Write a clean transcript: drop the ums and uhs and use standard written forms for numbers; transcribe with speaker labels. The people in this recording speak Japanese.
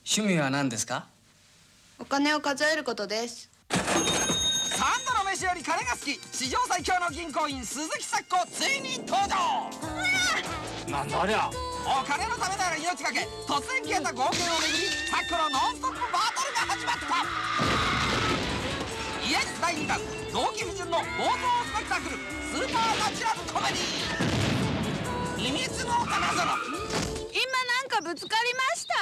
Speaker 1: 趣味は何ですか？
Speaker 2: お金を数えることです。
Speaker 3: 3度の飯より金が好き、史上最強の銀行員鈴木咲子ついに登場。
Speaker 1: なんだありゃ。
Speaker 3: お金のためなら命かけ、突然消えた豪邸を巡り咲子のノンストップバトルが始まった。イエス第2弾、同期不純の暴走スペクタクルスーパーナチュラルコメディー、秘密の花園。
Speaker 2: 今なんかぶつかりました。